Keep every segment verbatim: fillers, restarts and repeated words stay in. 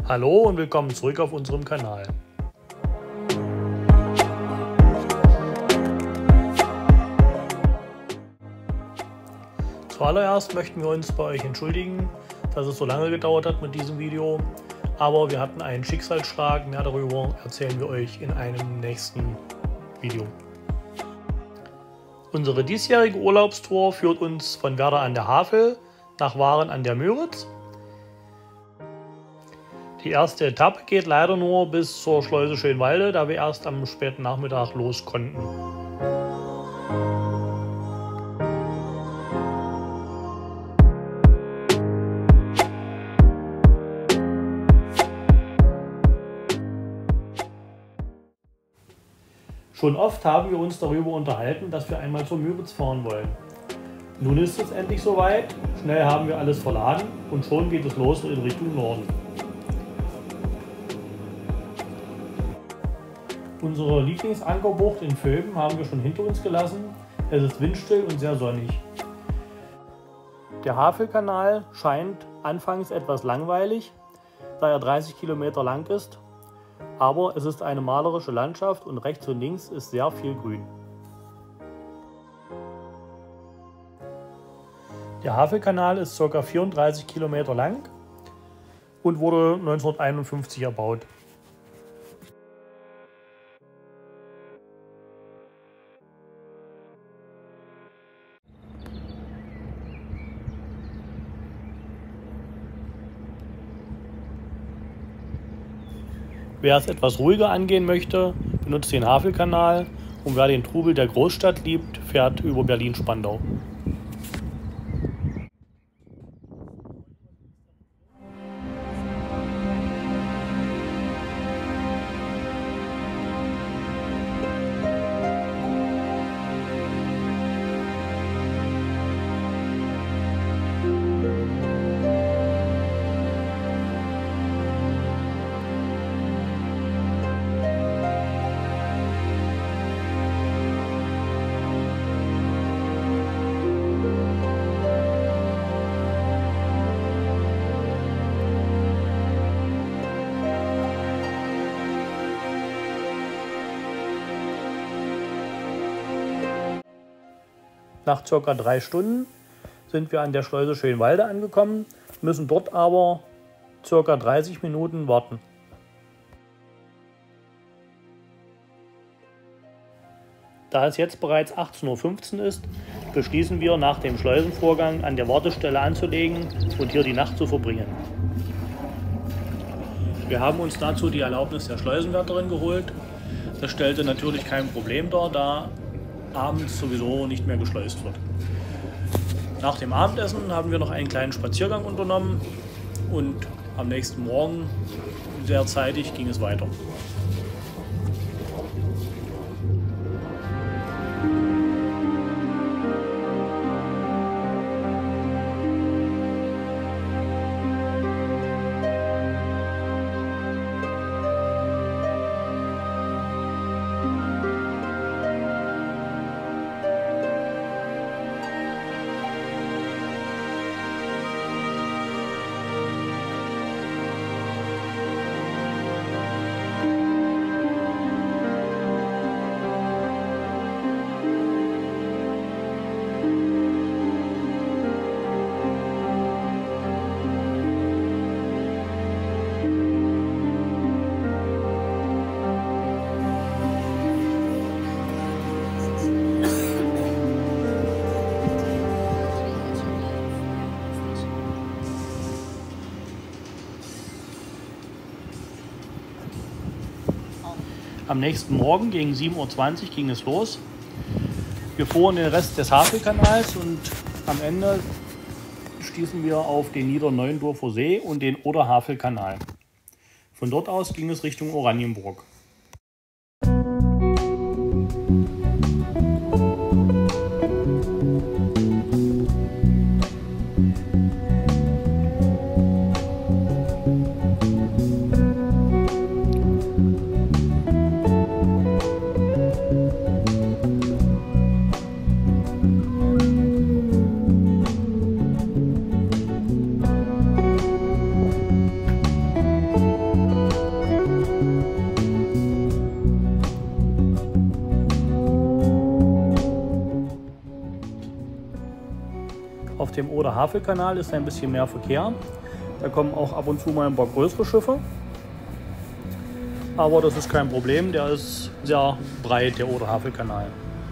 Hallo und willkommen zurück auf unserem Kanal. Zuallererst möchten wir uns bei euch entschuldigen, dass es so lange gedauert hat mit diesem Video, aber wir hatten einen Schicksalsschlag, mehr darüber erzählen wir euch in einem nächsten Video. Unsere diesjährige Urlaubstour führt uns von Werder an der Havel nach Waren an der Müritz. Die erste Etappe geht leider nur bis zur Schleuse Schönwalde, da wir erst am späten Nachmittag los konnten. Schon oft haben wir uns darüber unterhalten, dass wir einmal zur Müritz fahren wollen. Nun ist es endlich soweit, schnell haben wir alles verladen und schon geht es los in Richtung Norden. Unsere Lieblingsankerbucht in Vöben haben wir schon hinter uns gelassen. Es ist windstill und sehr sonnig. Der Havelkanal scheint anfangs etwas langweilig, da er dreißig Kilometer lang ist. Aber es ist eine malerische Landschaft und rechts und links ist sehr viel Grün. Der Havelkanal ist ca. vierunddreißig Kilometer lang und wurde neunzehnhunderteinundfünfzig erbaut. Wer es etwas ruhiger angehen möchte, benutzt den Havelkanal, und wer den Trubel der Großstadt liebt, fährt über Berlin-Spandau. Nach ca. drei Stunden sind wir an der Schleuse Schönwalde angekommen, müssen dort aber ca. dreißig Minuten warten. Da es jetzt bereits achtzehn Uhr fünfzehn ist, beschließen wir nach dem Schleusenvorgang an der Wartestelle anzulegen und hier die Nacht zu verbringen. Wir haben uns dazu die Erlaubnis der Schleusenwärterin geholt. Das stellte natürlich kein Problem dar, da abends sowieso nicht mehr geschleust wird. Nach dem Abendessen haben wir noch einen kleinen Spaziergang unternommen und am nächsten Morgen sehr zeitig ging es weiter. Am nächsten Morgen gegen sieben Uhr zwanzig ging es los. Wir fuhren den Rest des Havelkanals und am Ende stießen wir auf den Niederneuendorfer See und den Oder-Havel-Kanal. Von dort aus ging es Richtung Oranienburg. dem Oder-Havel-Kanal ist ein bisschen mehr Verkehr. Da kommen auch ab und zu mal ein paar größere Schiffe. Aber das ist kein Problem, der ist sehr breit, der Oder-Havel-Kanal.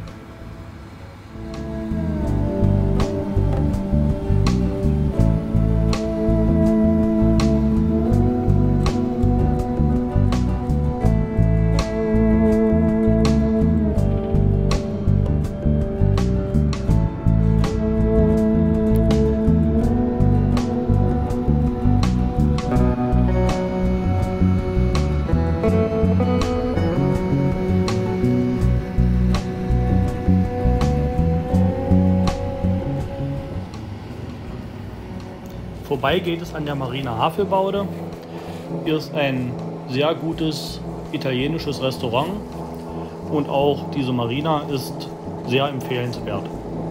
Vorbei geht es an der Marina Havelbaude. Hier ist ein sehr gutes italienisches Restaurant und auch diese Marina ist sehr empfehlenswert.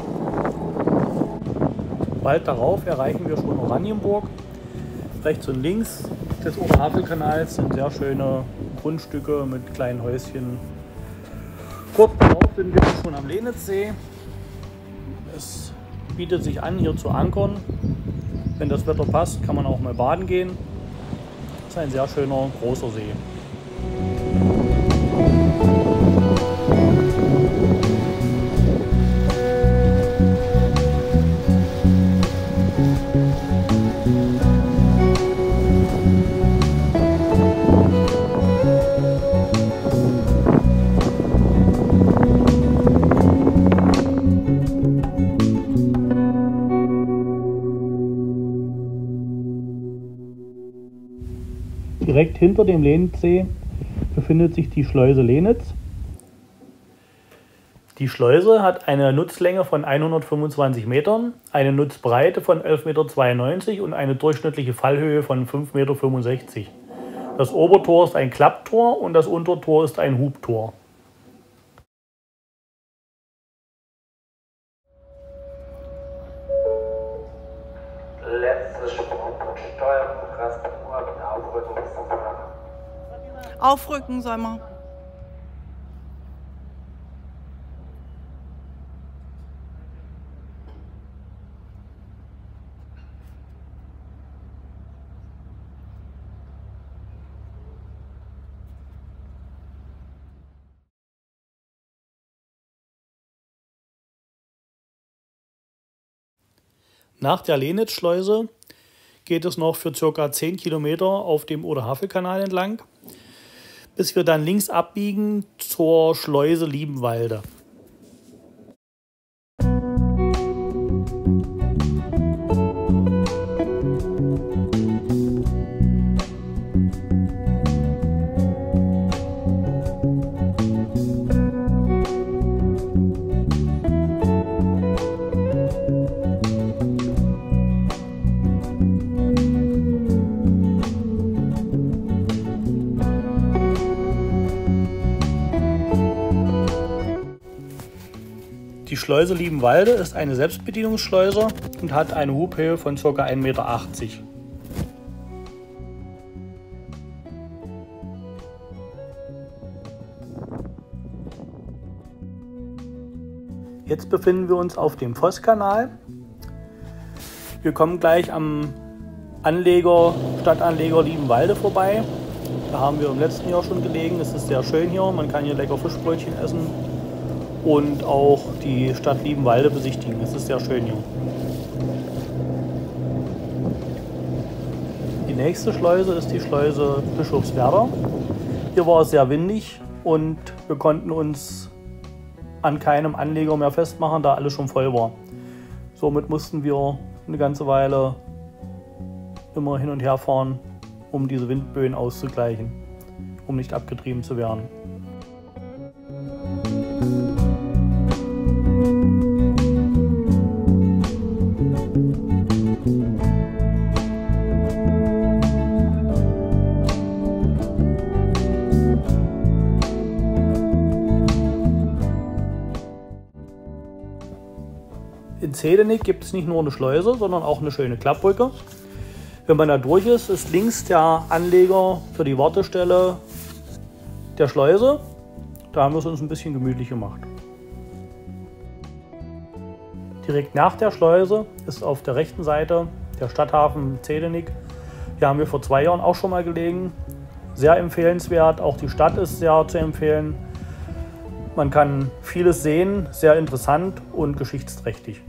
Bald darauf erreichen wir schon Oranienburg. Rechts und links des Oder-Havel-Kanals sind sehr schöne Grundstücke mit kleinen Häuschen. Kurz darauf sind wir schon am Lenitzsee. Es bietet sich an, hier zu ankern. Wenn das Wetter passt, kann man auch mal baden gehen. Das ist ein sehr schöner, großer See. Direkt hinter dem Lenitzsee befindet sich die Schleuse Lenitz. Die Schleuse hat eine Nutzlänge von hundertfünfundzwanzig Metern, eine Nutzbreite von elf Komma zweiundneunzig Meter und eine durchschnittliche Fallhöhe von fünf Komma fünfundsechzig Meter. Das Obertor ist ein Klapptor und das Untertor ist ein Hubtor. Letztes Sprungpunkt Steuerung, Rasteruhr, bitte aufrücken bis zum Fahrer. Aufrücken soll man. Nach der Lenitzschleuse geht es noch für ca. zehn Kilometer auf dem Oder-Havel-Kanal entlang, bis wir dann links abbiegen zur Schleuse Liebenwalde. Die Schleuse Liebenwalde ist eine Selbstbedienungsschleuse und hat eine Hubhöhe von ca. ein Meter achtzig. Jetzt befinden wir uns auf dem Vosskanal. Wir kommen gleich am Anleger, Stadtanleger Liebenwalde vorbei. Da haben wir im letzten Jahr schon gelegen. Es ist sehr schön hier. Man kann hier lecker Fischbrötchen essen und auch die Stadt Liebenwalde besichtigen. Es ist sehr schön hier. Die nächste Schleuse ist die Schleuse Bischofswerder. Hier war es sehr windig und wir konnten uns an keinem Anleger mehr festmachen, da alles schon voll war. Somit mussten wir eine ganze Weile immer hin und her fahren, um diese Windböen auszugleichen, um nicht abgetrieben zu werden. In Zedenick gibt es nicht nur eine Schleuse, sondern auch eine schöne Klappbrücke. Wenn man da durch ist, ist links der Anleger für die Wartestelle der Schleuse. Da haben wir es uns ein bisschen gemütlich gemacht. Direkt nach der Schleuse ist auf der rechten Seite der Stadthafen Zehdenick. Hier haben wir vor zwei Jahren auch schon mal gelegen. Sehr empfehlenswert, auch die Stadt ist sehr zu empfehlen. Man kann vieles sehen, sehr interessant und geschichtsträchtig.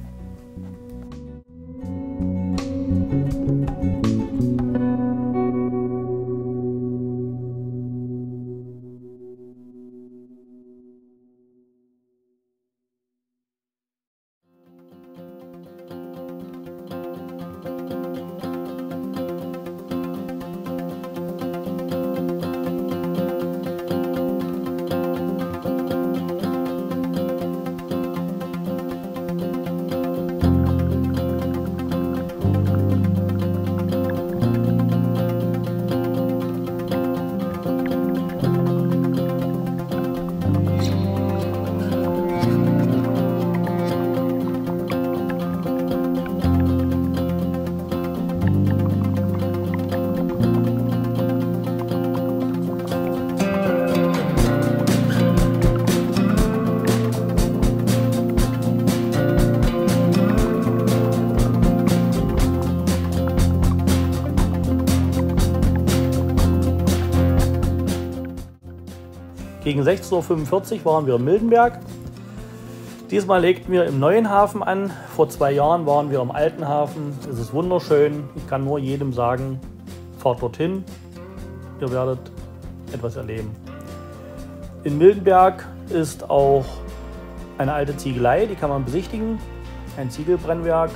Gegen sechzehn Uhr fünfundvierzig waren wir in Mildenberg. Diesmal legten wir im neuen Hafen an. Vor zwei Jahren waren wir im alten Hafen. Es ist wunderschön. Ich kann nur jedem sagen, fahrt dorthin. Ihr werdet etwas erleben. In Mildenberg ist auch eine alte Ziegelei, die kann man besichtigen. Ein Ziegelbrennwerk.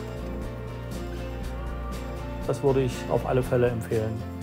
Das würde ich auf alle Fälle empfehlen.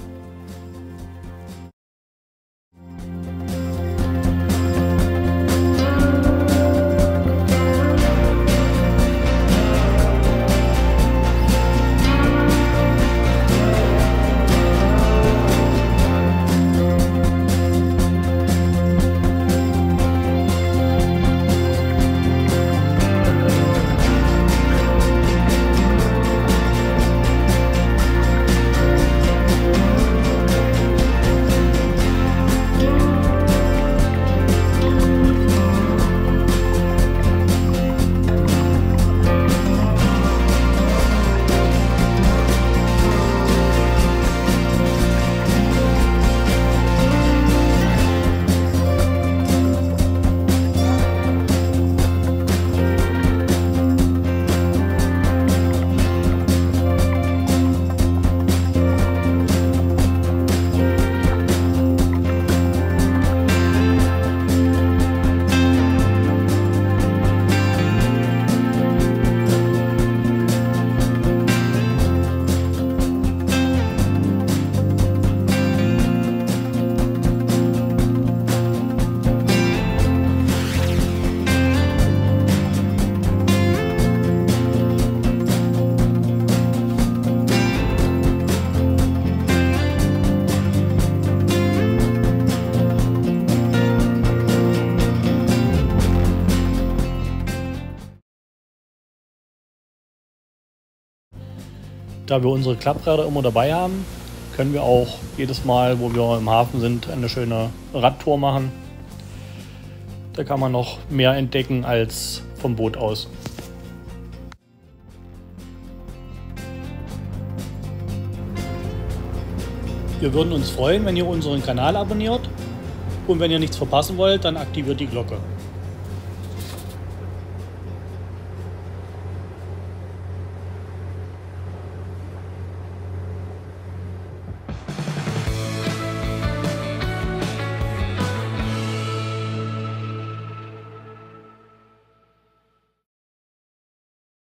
Da wir unsere Klappräder immer dabei haben, können wir auch jedes Mal, wo wir im Hafen sind, eine schöne Radtour machen. Da kann man noch mehr entdecken als vom Boot aus. Wir würden uns freuen, wenn ihr unseren Kanal abonniert und wenn ihr nichts verpassen wollt, dann aktiviert die Glocke.